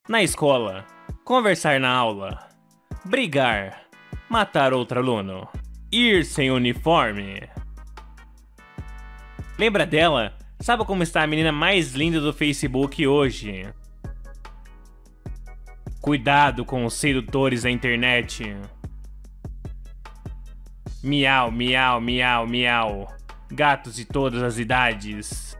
Na escola, conversar na aula, brigar, matar outro aluno, ir sem uniforme. Lembra dela? Sabe como está a menina mais linda do Facebook hoje? Cuidado com os sedutores da internet. Miau, miau, miau, miau. Gatos de todas as idades.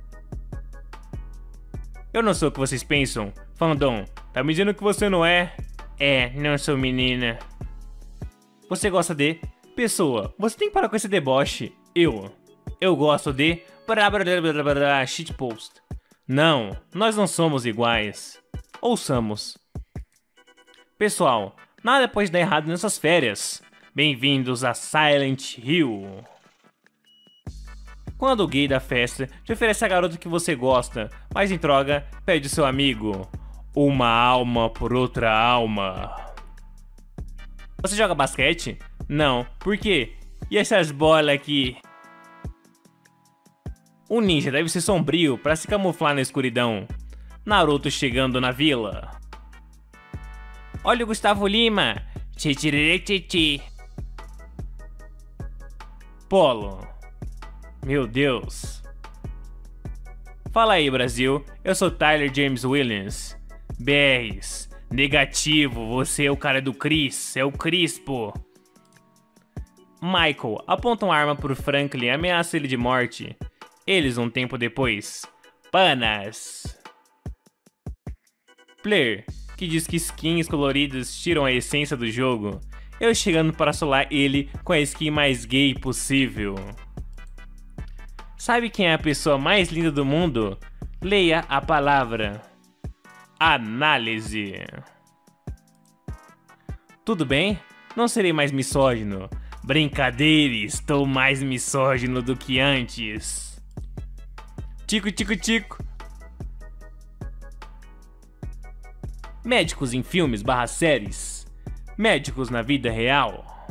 Eu não sou o que vocês pensam. Fandom, tá me dizendo que você não é? É, não sou menina. Você gosta de... Pessoa, você tem que parar com esse deboche. Eu gosto de... shitpost. Não, nós não somos iguais. Ou somos. Pessoal, nada pode dar errado nessas férias. Bem-vindos a Silent Hill. Quando o gay da festa te oferece a garota que você gosta, mas em troca pede seu amigo. Uma alma por outra alma. Você joga basquete? Não. Por quê? E essas bolas aqui? O ninja deve ser sombrio para se camuflar na escuridão. Naruto chegando na vila. Olha o Gustavo Lima. Tchitchiriri. Polo. Meu Deus. Fala aí, Brasil. Eu sou Tyler James Williams. BRs. Negativo. Você é o cara do Chris. É o Crispo. Michael aponta uma arma pro Franklin e ameaça ele de morte. Eles, um tempo depois. Panas. Player, que diz que skins coloridas tiram a essência do jogo. Eu chegando para solar ele com a skin mais gay possível. Sabe quem é a pessoa mais linda do mundo? Leia a palavra. Análise. Tudo bem? Não serei mais misógino. Brincadeira, estou mais misógino do que antes. Tico, tico, tico. Médicos em filmes / séries. Médicos na vida real.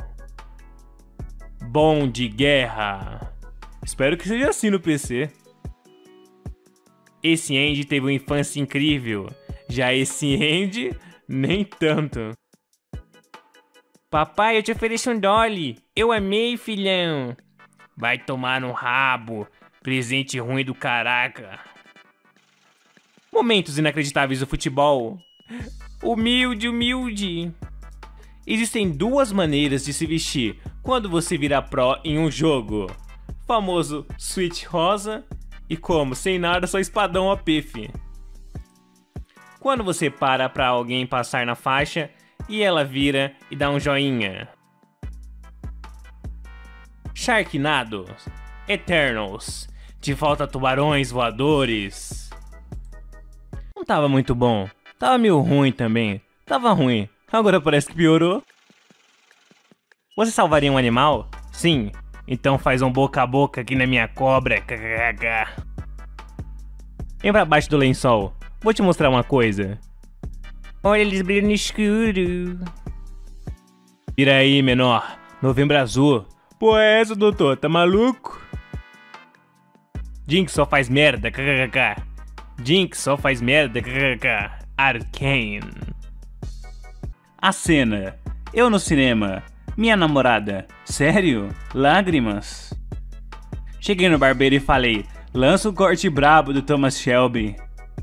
Bom de guerra. Espero que seja assim no PC. Esse Andy teve uma infância incrível. Já esse Andy, nem tanto. Papai, eu te ofereço um Dolly. Eu amei, filhão. Vai tomar no rabo. Presente ruim do caraca. Momentos inacreditáveis do futebol. Humilde, humilde. Existem duas maneiras de se vestir quando você vira pro em um jogo. Famoso switch rosa e como, sem nada, só espadão a pife. Quando você para pra alguém passar na faixa e ela vira e dá um joinha. Sharknado, Eternals, te falta tubarões voadores. Não tava muito bom, tava meio ruim também, tava ruim, agora parece que piorou. Você salvaria um animal? Sim. Então faz um boca a boca aqui na minha cobra. Vem pra baixo do lençol. Vou te mostrar uma coisa. Olha, eles brilham no escuro. Vira aí, menor. Novembro azul. Pô, é essa, doutor? Tá maluco? Jinx só faz merda. Jinx só faz merda. Arcane. A cena. Eu no cinema. Minha namorada. Sério? Lágrimas? Cheguei no barbeiro e falei, lança o corte brabo do Thomas Shelby.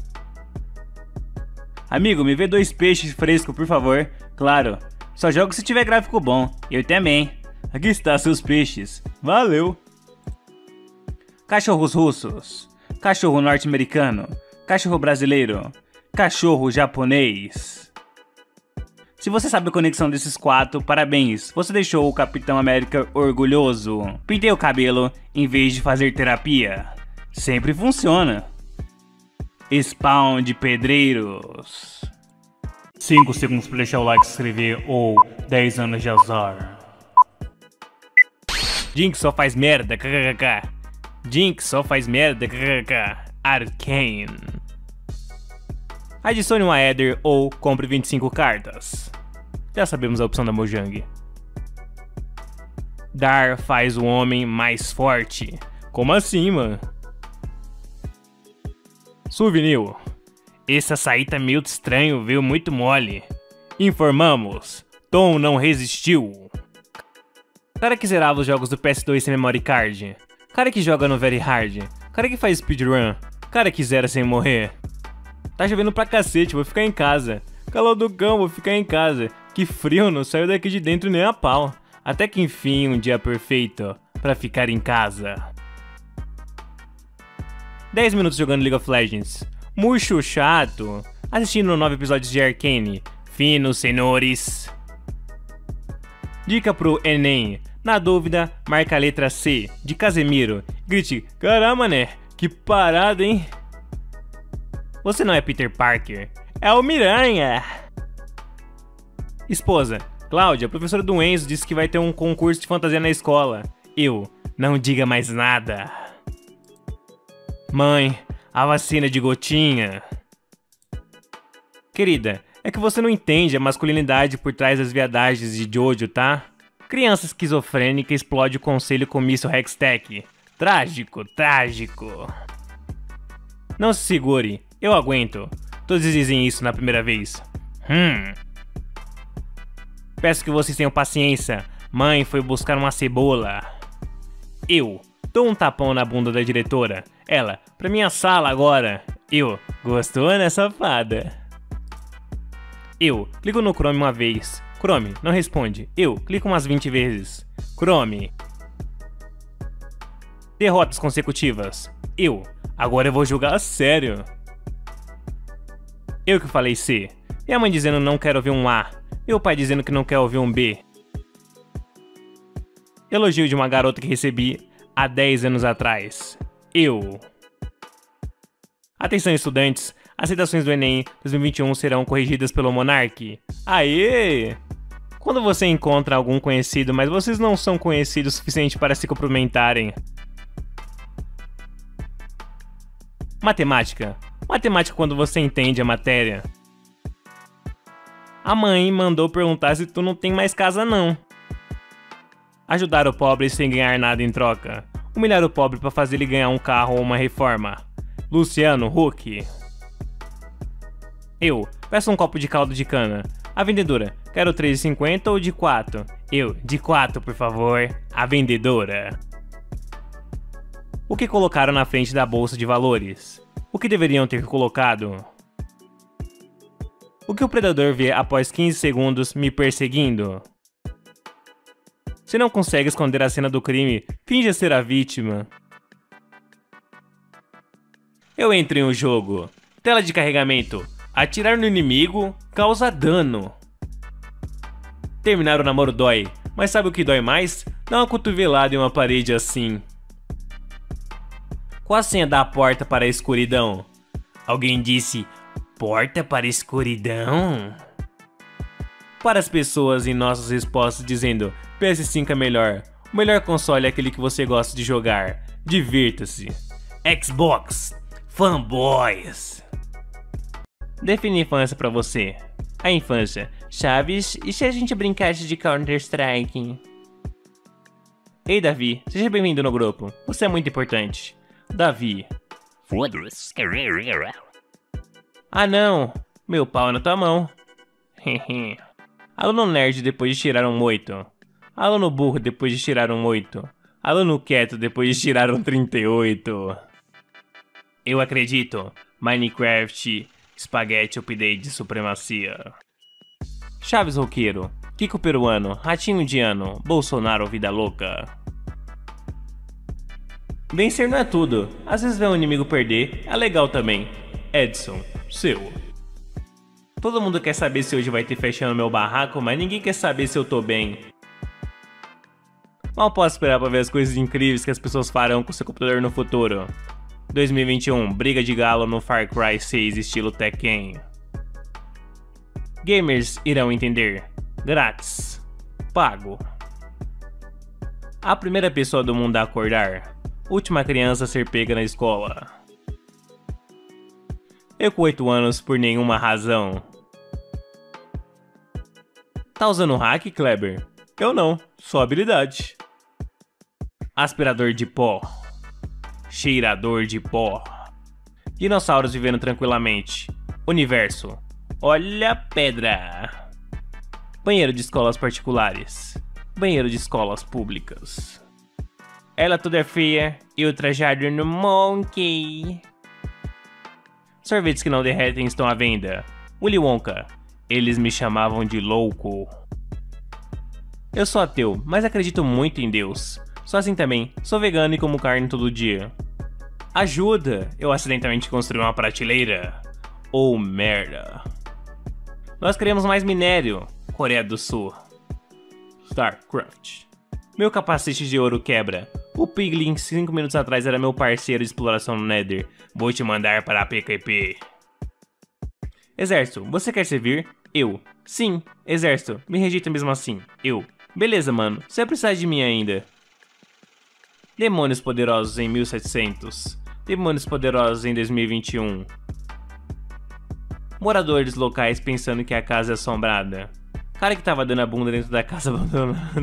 Amigo, me vê 2 peixes frescos, por favor. Claro, só jogo se tiver gráfico bom. Eu também. Aqui está seus peixes. Valeu. Cachorros russos. Cachorro norte-americano. Cachorro brasileiro. Cachorro japonês. Se você sabe a conexão desses 4, parabéns, você deixou o Capitão América orgulhoso. Pintei o cabelo em vez de fazer terapia. Sempre funciona. Spawn de pedreiros. 5 segundos para deixar o like, se inscrever ou 10 anos de azar. Jinx só faz merda, Jinx só faz merda, Arcane. Adicione uma header ou compre 25 cartas. Já sabemos a opção da Mojang. Dar faz o homem mais forte. Como assim, mano? Souvenir. Esse açaí tá meio estranho, viu? Muito mole. Informamos. Tom não resistiu. Cara que zerava os jogos do PS2 sem memory card. Cara que joga no Very Hard. Cara que faz speedrun. Cara que zera sem morrer. Tá chovendo pra cacete, vou ficar em casa. Calor do cão, vou ficar em casa. Que frio, não saiu daqui de dentro nem a pau. Até que enfim, um dia perfeito pra ficar em casa. 10 minutos jogando League of Legends. Murcho chato. Assistindo 9 episódios de Arcane. Finos, senhores. Dica pro Enem. Na dúvida, marca a letra C, de Casemiro. Grite, caramba, né? Que parada, hein? Você não é Peter Parker, é o Miranha. Esposa, Cláudia, professora do Enzo, disse que vai ter um concurso de fantasia na escola. Eu, não diga mais nada. Mãe, a vacina de gotinha. Querida, é que você não entende a masculinidade por trás das viadagens de Jojo, tá? Criança esquizofrênica explode o conselho com míssil Hextech. Trágico, trágico. Não se segure, eu aguento. Todos dizem isso na primeira vez. Peço que vocês tenham paciência. Mãe foi buscar uma cebola. Eu dou um tapão na bunda da diretora. Ela, pra minha sala agora. Eu, gostou, né, safada? Eu, clico no Chrome uma vez. Chrome, não responde. Eu, clico umas 20 vezes. Chrome. Derrotas consecutivas. Eu, agora eu vou jogar a sério. Eu que falei C. Minha mãe dizendo não quero ouvir um A. Meu pai dizendo que não quer ouvir um B. Elogio de uma garota que recebi há 10 anos atrás. Eu. Atenção, estudantes. As redações do Enem 2021 serão corrigidas pelo Monark. Aê! Quando você encontra algum conhecido, mas vocês não são conhecidos o suficiente para se cumprimentarem. Matemática. Matemática quando você entende a matéria. A mãe mandou perguntar se tu não tem mais casa não. Ajudar o pobre sem ganhar nada em troca. Humilhar o pobre para fazer ele ganhar um carro ou uma reforma. Luciano Huck. Eu, peço um copo de caldo de cana. A vendedora, quero 3,50 ou de 4? Eu, de 4 por favor. A vendedora. O que colocaram na frente da bolsa de valores? O que deveriam ter colocado? O que o predador vê após 15 segundos me perseguindo? Se não consegue esconder a cena do crime, finja ser a vítima. Eu entro em um jogo. Tela de carregamento. Atirar no inimigo causa dano. Terminar o namoro dói, mas sabe o que dói mais? Dar uma cotovelada em uma parede assim. Qual a senha da porta para a escuridão? Alguém disse, porta para a escuridão? Para as pessoas em nossas respostas dizendo, PS5 é melhor. O melhor console é aquele que você gosta de jogar. Divirta-se. Xbox. Fanboys. Define infância pra você. A infância. Chaves, e se a gente brincasse de Counter-Strike? Ei, Davi, seja bem-vindo no grupo. Você é muito importante. Davi. Foda-se. Ah não, meu pau é na tua mão. Aluno nerd depois de tirar um 8. Aluno burro depois de tirar um 8. Aluno quieto depois de tirar um 38. Eu acredito. Minecraft, Spaghetti Update de Supremacia. Chaves roqueiro, Kiko peruano, Ratinho indiano, Bolsonaro vida louca. Vencer não é tudo, às vezes ver um inimigo perder é legal também. Edson, seu. Todo mundo quer saber se hoje vai ter festa no meu barraco, mas ninguém quer saber se eu tô bem. Mal posso esperar pra ver as coisas incríveis que as pessoas farão com seu computador no futuro. 2021, briga de galo no Far Cry 6 estilo Tekken. Gamers irão entender. Grátis. Pago. A primeira pessoa do mundo a acordar. Última criança a ser pega na escola. Eu com 8 anos por nenhuma razão. Tá usando hack, Kleber? Eu não, só habilidade. Aspirador de pó. Cheirador de pó. Dinossauros vivendo tranquilamente. Universo. Olha a pedra. Banheiro de escolas particulares. Banheiro de escolas públicas. Ela toda é feia e ultrajada no Monkey. Sorvetes que não derretem estão à venda. Willy Wonka. Eles me chamavam de louco. Eu sou ateu, mas acredito muito em Deus. Sou assim também, sou vegano e como carne todo dia. Ajuda! Eu acidentalmente construí uma prateleira. Oh, merda. Nós queremos mais minério. Coreia do Sul. StarCraft. Meu capacete de ouro quebra. O Piglin 5 minutos atrás era meu parceiro de exploração no Nether. Vou te mandar para a PQP. Exército, você quer servir? Eu. Sim, exército, me rejeita mesmo assim. Eu. Beleza, mano, você vai precisar de mim ainda. Demônios poderosos em 1700. Demônios poderosos em 2021. Moradores locais pensando que a casa é assombrada. Cara que tava dando a bunda dentro da casa abandonada.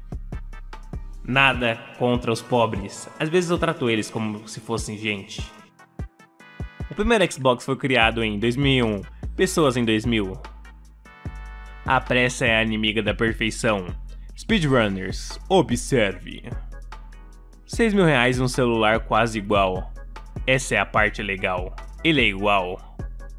Nada contra os pobres. Às vezes eu trato eles como se fossem gente. O primeiro Xbox foi criado em 2001. Pessoas em 2000. A pressa é a inimiga da perfeição. Speedrunners, observe. 6 mil reais um celular quase igual. Essa é a parte legal. Ele é igual.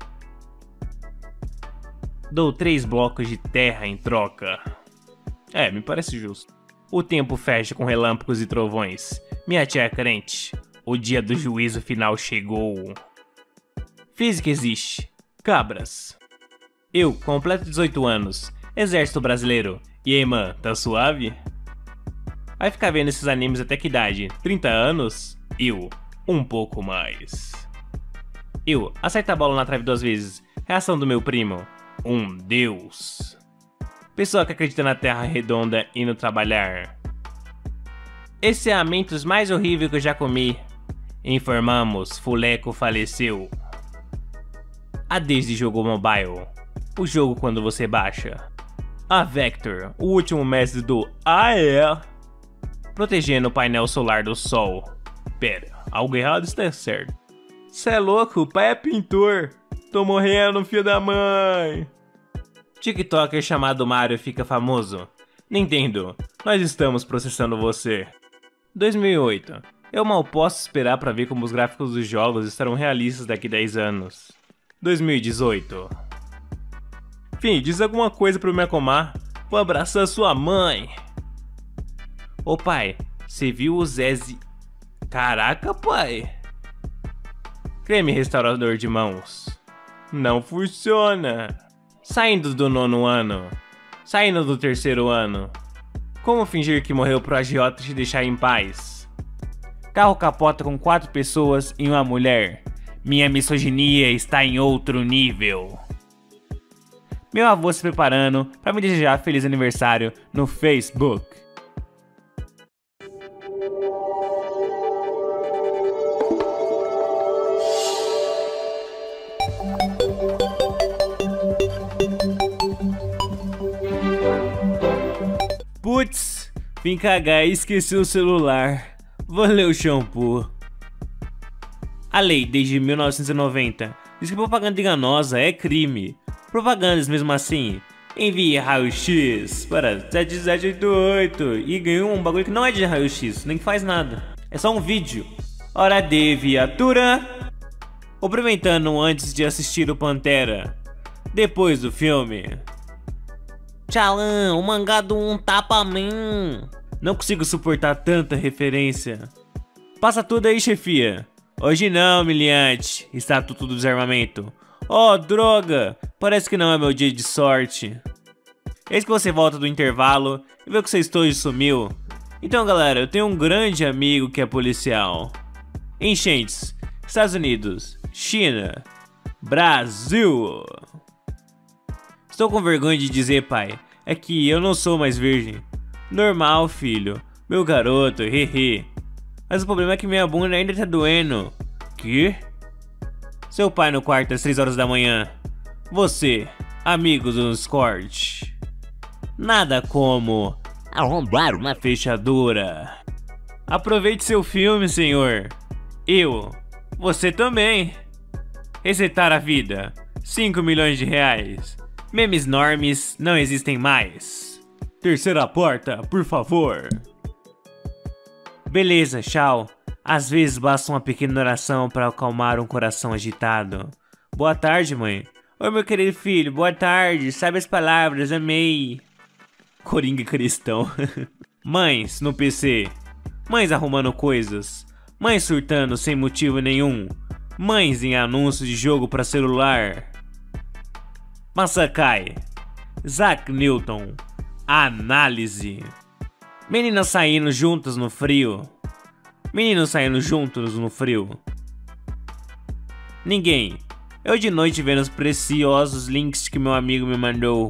Dou 3 blocos de terra em troca. É, me parece justo. O tempo fecha com relâmpagos e trovões. Minha tia é crente. O dia do juízo final chegou. Física existe. Cabras. Eu, completo 18 anos. Exército brasileiro. E aí, mano, tá suave? Vai ficar vendo esses animes até que idade? 30 anos? Eu, um pouco mais. Eu, acerta a bola na trave 2 vezes. Reação do meu primo. Um deus. Pessoa que acredita na terra redonda indo trabalhar. Esse é a mentos mais horrível que eu já comi. Informamos, Fuleco faleceu. A Desde jogou mobile. O jogo quando você baixa. A Vector, o último mestre do protegendo o painel solar do sol. Pera, algo errado está certo. Cê é louco, o pai é pintor. Tô morrendo, filho da mãe. TikToker chamado Mario fica famoso. Nintendo, nós estamos processando você. 2008. Eu mal posso esperar pra ver como os gráficos dos jogos estarão realistas daqui 10 anos. 2018. Fim, diz alguma coisa pro me acalmar. Vou abraçar sua mãe. Ô pai, você viu o Zezzy? Caraca, pai. Creme restaurador de mãos. Não funciona. Saindo do 9º ano. Saindo do 3º ano. Como fingir que morreu pro agiota te deixar em paz? Carro capota com 4 pessoas e uma mulher. Minha misoginia está em outro nível. Meu avô se preparando para me desejar feliz aniversário no Facebook. Putz, vim cagar e esqueci o celular. Vou ler o shampoo. A lei, desde 1990, diz que propaganda enganosa é crime. Propagandas mesmo assim. Envie raio-x para 7788 e ganhou um bagulho que não é de raio-x, nem faz nada. É só um vídeo. Hora de viatura. Cumprimentando antes de assistir o Pantera. Depois do filme. Tchalan, o mangá do um tapa-man. Não consigo suportar tanta referência. Passa tudo aí, chefia. Hoje não, miliante. Estatuto do desarmamento. Oh, droga! Parece que não é meu dia de sorte. Eis que você volta do intervalo e vê que seu estojo sumiu. Então, galera, eu tenho um grande amigo que é policial. Enchentes. Estados Unidos. China. Brasil. Estou com vergonha de dizer, pai. É que eu não sou mais virgem. Normal, filho. Meu garoto, hehe. Mas o problema é que minha bunda ainda tá doendo. Que? Seu pai no quarto às 3 horas da manhã. Você, amigo do Discord. Nada como arrombar uma fechadura. Aproveite seu filme, senhor. Eu. Você também. Resetar a vida. 5 milhões de reais. Memes normes não existem mais. Terceira porta, por favor. Beleza, tchau. Às vezes basta uma pequena oração para acalmar um coração agitado. Boa tarde, mãe. Oi, meu querido filho, boa tarde. Sabe as palavras, amei. Coringa cristão. Mães no PC. Mães arrumando coisas. Mães surtando sem motivo nenhum. Mães em anúncios de jogo para celular. Masakai. Isaac Newton. Análise. Meninas saindo juntas no frio. Meninos saindo juntos no frio. Ninguém. Eu de noite vendo os preciosos links que meu amigo me mandou.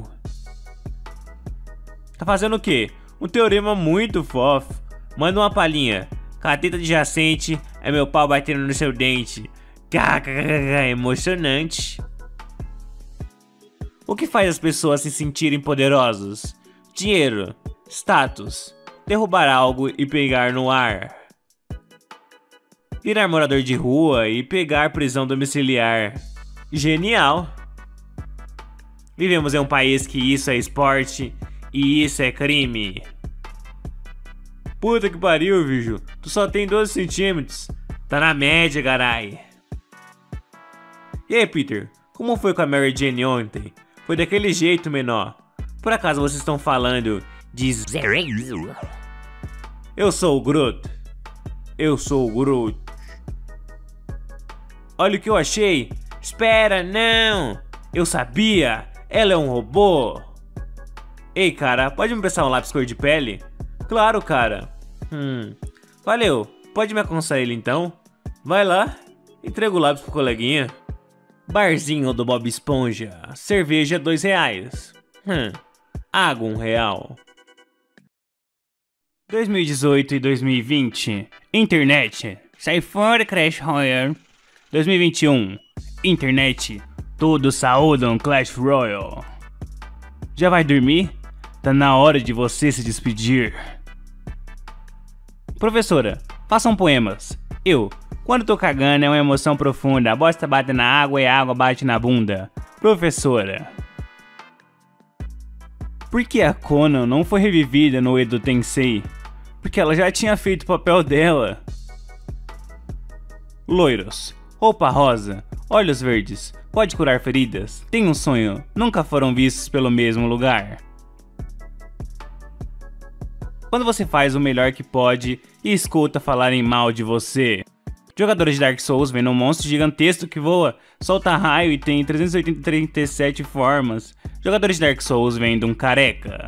Tá fazendo o quê? Um teorema muito fofo. Manda uma palhinha. Cateta adjacente é meu pau batendo no seu dente. Emocionante. O que faz as pessoas se sentirem poderosos? Dinheiro, status, derrubar algo e pegar no ar. Virar morador de rua e pegar prisão domiciliar. Genial! Vivemos em um país que isso é esporte e isso é crime. Puta que pariu, bicho. Tu só tem 12 centímetros. Tá na média, carai. E aí, Peter? Como foi com a Mary Jane ontem? Foi daquele jeito, menor. Por acaso vocês estão falando de Zero? Eu sou o Groot. Eu sou o Groot. Olha o que eu achei. Espera, não. Eu sabia. Ela é um robô. Ei, cara, pode me prestar um lápis cor de pele? Claro, cara. Valeu. Pode me aconselhar então? Vai lá. Entrega o lápis pro coleguinha. Barzinho do Bob Esponja. Cerveja R$2. Água R$1. 2018 e 2020. Internet. Sai fora, Crash Royale. 2021. Internet. Todos saúdam Clash Royale. Já vai dormir? Tá na hora de você se despedir. Professora, façam poemas. Eu, quando tô cagando é uma emoção profunda. A bosta bate na água e a água bate na bunda. Professora. Por que a Conan não foi revivida no Edo Tensei? Porque ela já tinha feito o papel dela. Loiros. Roupa rosa. Olhos verdes. Pode curar feridas. Tem um sonho. Nunca foram vistos pelo mesmo lugar. Quando você faz o melhor que pode e escuta falarem mal de você. Jogadores de Dark Souls vendo um monstro gigantesco que voa, solta raio e tem 337 formas. Jogadores de Dark Souls vendo um careca.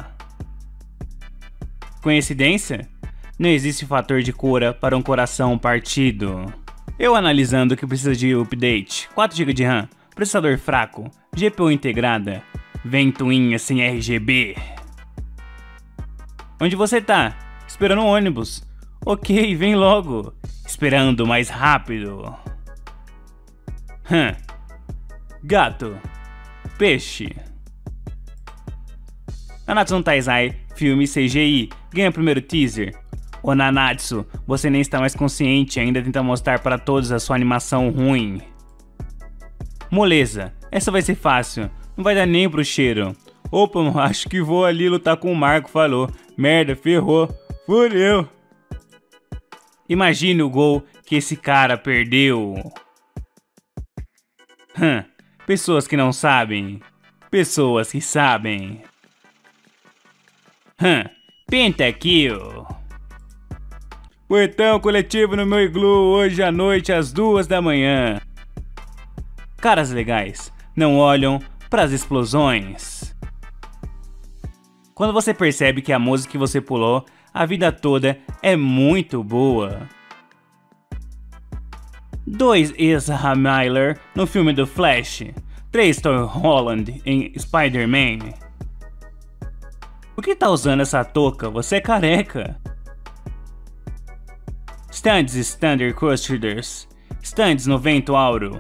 Coincidência? Não existe fator de cura para um coração partido. Eu analisando o que precisa de update. 4 GB de RAM, processador fraco, GPU integrada, ventoinha sem RGB. Onde você tá? Esperando um ônibus. Ok, vem logo. Esperando mais rápido. Gato. Peixe. Nanatsu no Taizai, filme CGI, ganha primeiro teaser. Ô Nanatsu, você nem está mais consciente e ainda tenta mostrar para todos a sua animação ruim. Moleza, essa vai ser fácil, não vai dar nem pro cheiro. Opa, acho que vou ali lutar com o Marco, falou. Merda, ferrou, fudeu. Imagine o gol que esse cara perdeu. Pessoas que não sabem. Pessoas que sabem. Pentakill. Poetão coletivo no meu iglu hoje à noite às 2 da manhã. Caras legais, não olham pras explosões. Quando você percebe que a música que você pulou a vida toda é muito boa. 2 Ezra Miller no filme do Flash. 3 Tom Holland em Spider-Man. Por que tá usando essa touca? Você é careca. Stands Standard Crusaders. Stands no Vento Auro.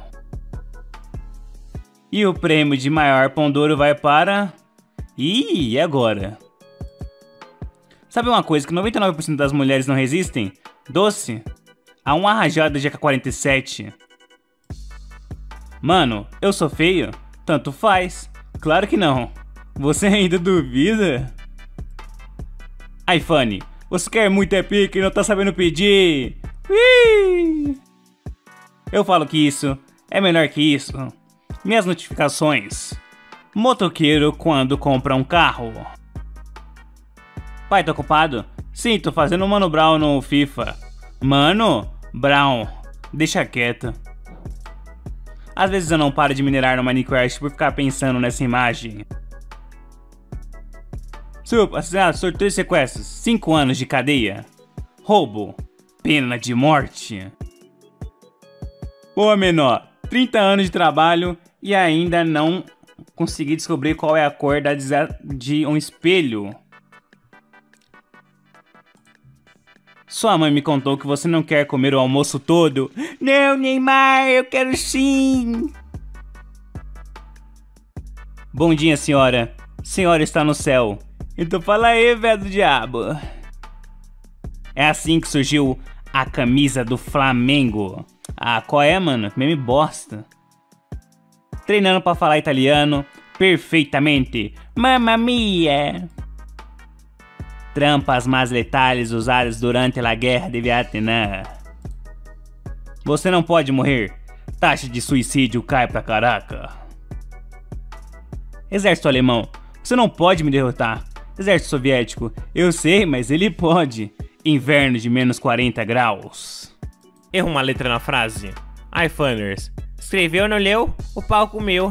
E o prêmio de maior pão douro vai para... Ih, e agora? Sabe uma coisa que 99% das mulheres não resistem? Doce. A uma rajada de AK-47. Mano, eu sou feio? Tanto faz. Claro que não. Você ainda duvida? iPhone, você quer muito é pique e não tá sabendo pedir. Ui! Eu falo que isso é melhor que isso. Minhas notificações. Motoqueiro quando compra um carro. Pai, tá ocupado? Sim, tô fazendo um Mano Brown no FIFA. Mano Brown, deixa quieto. Às vezes eu não paro de minerar no Minecraft por ficar pensando nessa imagem. Assassinato, sorteio e sequestros, 5 anos de cadeia. Roubo, pena de morte. Pô, menor, 30 anos de trabalho e ainda não consegui descobrir qual é a cor de um espelho. Sua mãe me contou que você não quer comer o almoço todo. Não, Neymar, eu quero sim. Bom dia, senhora. Senhora está no céu. Então fala aí, velho do diabo. É assim que surgiu a camisa do Flamengo. Ah, qual é, mano? Meme bosta. Treinando pra falar italiano perfeitamente. Mamma mia. Trampas mais letais usadas durante a Guerra de Vietnã. Você não pode morrer. Taxa de suicídio cai pra caraca. Exército alemão, você não pode me derrotar. Exército soviético, eu sei, mas ele pode. Inverno de menos 40 graus. Erro uma letra na frase. iPhoners, escreveu, não leu? O pau comeu.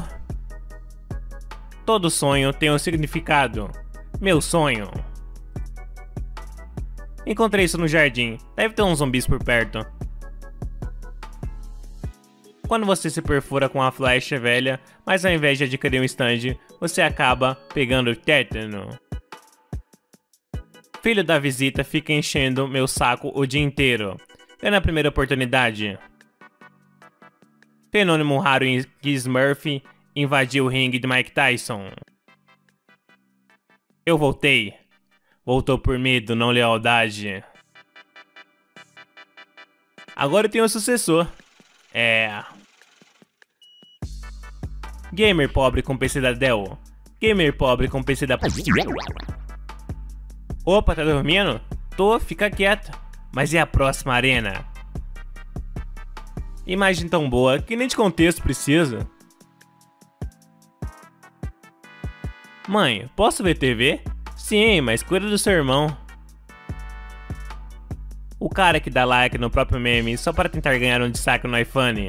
Todo sonho tem um significado. Meu sonho. Encontrei isso no jardim. Deve ter uns zumbis por perto. Quando você se perfura com uma flecha velha, mas ao invés de adquirir um stand, você acaba pegando tétano. Filho da visita fica enchendo meu saco o dia inteiro. É na primeira oportunidade. Fenômeno raro em Smurf invadiu o ringue de Mike Tyson. Eu voltei. Voltou por medo, não lealdade. Agora eu tenho um sucessor. Gamer pobre com PC da Dell. Gamer pobre com PC da... Opa, tá dormindo? Tô, fica quieto. Mas e a próxima arena? Imagem tão boa que nem de contexto precisa. Mãe, posso ver TV? Sim, mas cuida do seu irmão. O cara que dá like no próprio meme só para tentar ganhar um destaque no iPhone.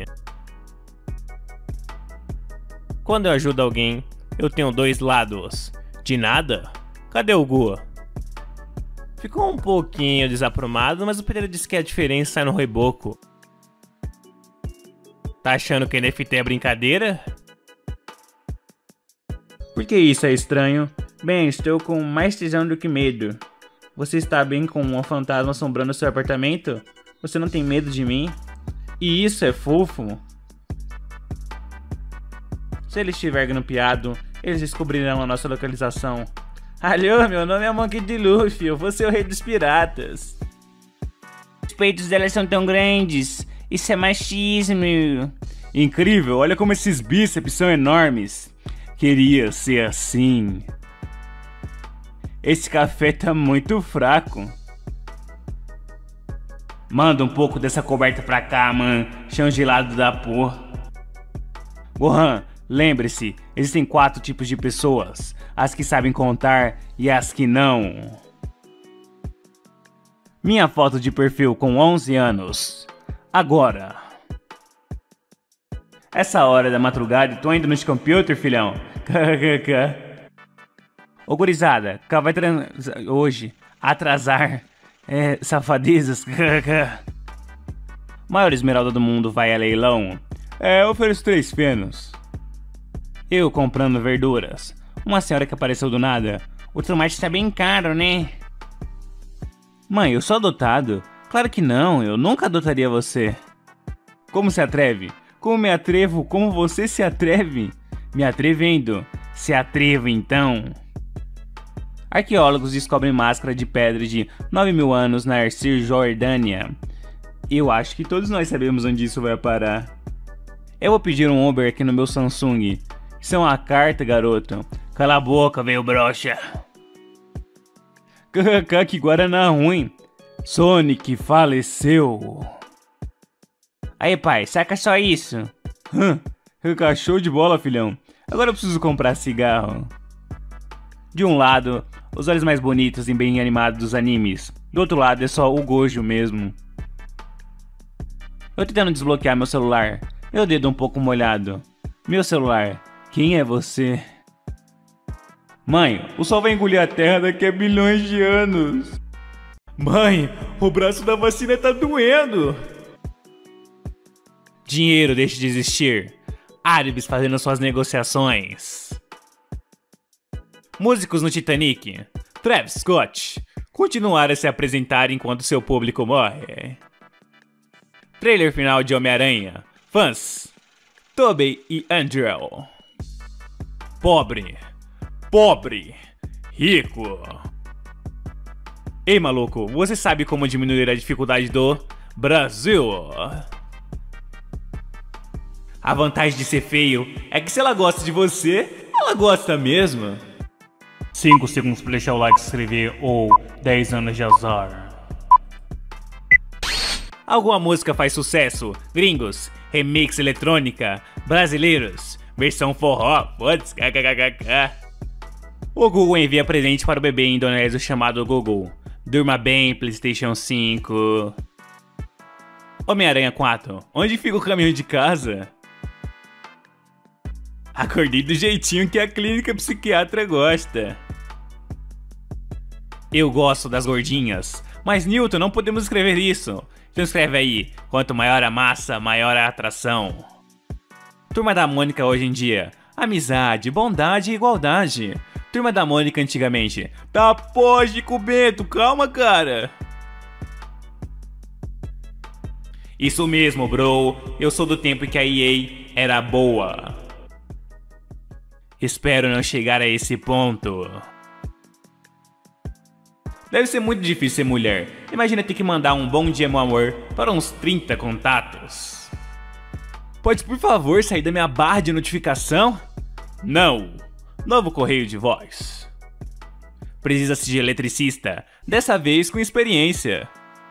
Quando eu ajudo alguém, eu tenho dois lados. De nada? Cadê o Gu? Ficou um pouquinho desaprumado, mas o Pedro disse que a diferença sai no reboco. Tá achando que NFT é brincadeira? Por que isso é estranho? Bem, estou com mais tesão do que medo. Você está bem com um fantasma assombrando seu apartamento? Você não tem medo de mim? E isso é fofo? Se ele estiver grampeado, eles descobrirão a nossa localização. Alô, meu nome é Monkey D. Luffy, eu vou ser o rei dos piratas. Os peitos delas são tão grandes, isso é machismo. Incrível, olha como esses bíceps são enormes. Queria ser assim. Esse café tá muito fraco. Manda um pouco dessa coberta pra cá, man. Chão gelado da porra. Gohan, lembre-se, existem 4 tipos de pessoas. As que sabem contar e as que não. Minha foto de perfil com 11 anos. Agora. Essa hora da madrugada, tô indo no computer, filhão. Ô gurizada, vai hoje atrasar safadezas. Maior esmeralda do mundo vai a leilão. Eu ofereço 3 penos. Eu comprando verduras. Uma senhora que apareceu do nada. O tomate tá bem caro, né? Mãe, eu sou adotado? Claro que não, eu nunca adotaria você. Como se atreve? Como me atrevo? Como você se atreve? Me atrevendo. Se atreva então. Arqueólogos descobrem máscara de pedra de 9.000 anos na Cisjordânia. Eu acho que todos nós sabemos onde isso vai parar. Eu vou pedir um Uber aqui no meu Samsung. Isso é uma carta, garoto. Cala a boca, veio broxa. KKK, que Guaraná ruim. Sonic faleceu. Aí, pai, saca só isso. Show de bola, filhão. Agora eu preciso comprar cigarro. De um lado, os olhos mais bonitos e bem animados dos animes. Do outro lado é só o Gojo mesmo. Eu tentando desbloquear meu celular. Meu dedo um pouco molhado. Meu celular, quem é você? Mãe, o sol vai engolir a terra daqui a bilhões de anos. Mãe, o braço da vacina tá doendo. Dinheiro deixa de existir. Árabes fazendo suas negociações. Músicos no Titanic. Travis Scott. Continuar a se apresentar enquanto seu público morre. Trailer final de Homem-Aranha. Fãs. Tobey e Andrew. Pobre. Pobre. Rico. Ei, maluco, você sabe como diminuir a dificuldade do Brasil? A vantagem de ser feio é que se ela gosta de você, ela gosta mesmo. 5 segundos pra deixar o like, se inscrever ou 10 anos de azar. Alguma música faz sucesso? Gringos, remix eletrônica, brasileiros, versão forró, putz, kkkk. O Google envia presente para o bebê indonésio chamado Google. Durma bem, PlayStation 5. Homem-Aranha 4, onde fica o caminho de casa? Acordei do jeitinho que a clínica psiquiatra gosta. Eu gosto das gordinhas. Mas Newton, não podemos escrever isso. Então escreve aí, quanto maior a massa, maior a atração. Turma da Mônica hoje em dia. Amizade, bondade e igualdade. Turma da Mônica antigamente. Tá pode, Bento, calma, cara. Isso mesmo, bro. Eu sou do tempo em que a EA era boa. Espero não chegar a esse ponto. Deve ser muito difícil ser mulher. Imagina ter que mandar um bom dia, meu amor, para uns 30 contatos. Pode, por favor, sair da minha barra de notificação? Não. Novo correio de voz. Precisa-se de eletricista, dessa vez com experiência.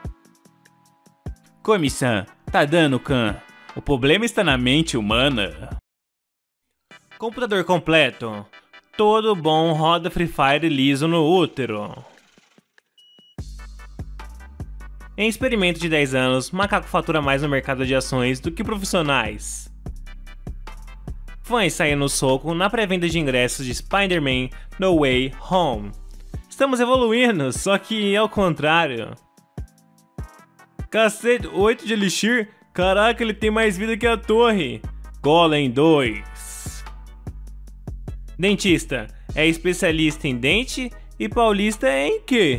Comissão, tá dando can. O problema está na mente humana. Computador completo. Todo bom roda Free Fire liso no útero. Em experimento de 10 anos, macaco fatura mais no mercado de ações do que profissionais. Fãs saem no soco na pré-venda de ingressos de Spider-Man No Way Home. Estamos evoluindo, só que ao contrário. Cacete, 8 de Elixir? Caraca, ele tem mais vida que a torre. Golem 2. Dentista, é especialista em dente e paulista em quê?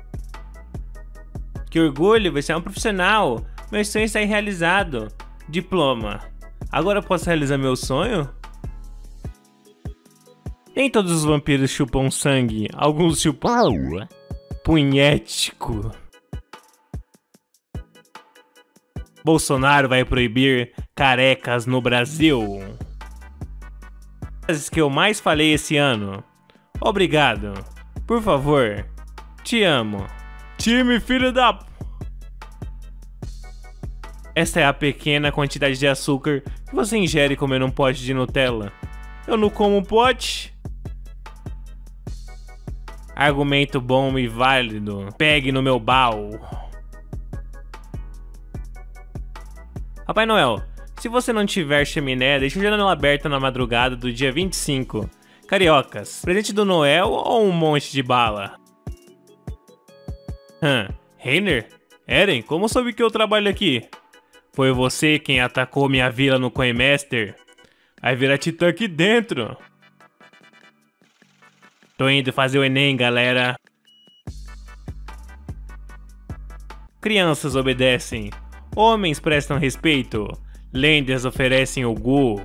Que orgulho, você é um profissional. Meu sonho está realizado. Diploma. Agora posso realizar meu sonho? Nem todos os vampiros chupam sangue. Alguns chupam punhético. Bolsonaro vai proibir carecas no Brasil. As que eu mais falei esse ano. Obrigado. Por favor. Te amo. Time filho da... Esta é a pequena quantidade de açúcar que você ingere comendo um pote de Nutella. Eu não como um pote? Argumento bom e válido. Pegue no meu baú. Papai Noel, se você não tiver chaminé, deixa a janela aberta na madrugada do dia 25. Cariocas, presente do Noel ou um monte de bala? Reiner? Eren, como soube que eu trabalho aqui? Foi você quem atacou minha vila no Coinmaster? Vai virar titã aqui dentro. Tô indo fazer o Enem, galera. Crianças obedecem. Homens prestam respeito. Lendas oferecem o Gu.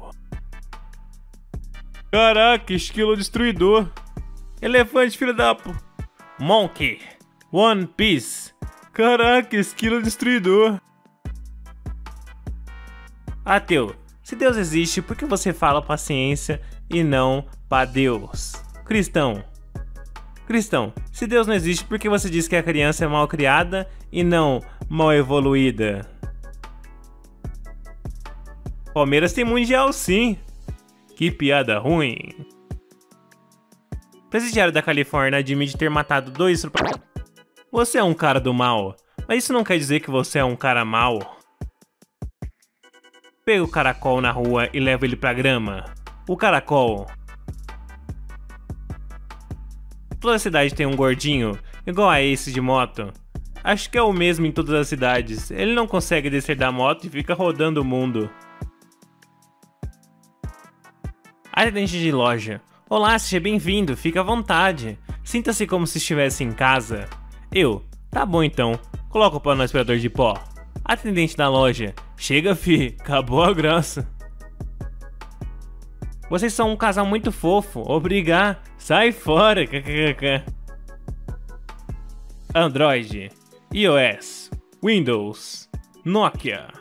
Caraca, esquilo destruidor. Elefante, filho da... Monkey. One Piece. Caraca, esquilo destruidor. Ateu, Se Deus existe, por que você fala paciência e não para Deus? Cristão. Cristão, se Deus não existe, por que você diz que a criança é mal criada e não mal evoluída? Palmeiras tem mundial sim. Que piada ruim. Presidiário da Califórnia admite ter matado 2 Você é um cara do mal, mas isso não quer dizer que você é um cara mau. Pega o caracol na rua e leva ele pra grama. O caracol. Toda cidade tem um gordinho, igual a esse de moto. Acho que é o mesmo em todas as cidades. Ele não consegue descer da moto e fica rodando o mundo. Atendente de loja. Olá, seja bem-vindo, fica à vontade. Sinta-se como se estivesse em casa. Tá bom então, coloca o pão no aspirador de pó. Atendente da loja. Chega, fi, acabou a graça. Vocês são um casal muito fofo, obrigado. Sai fora, kkkk. Android, iOS, Windows, Nokia.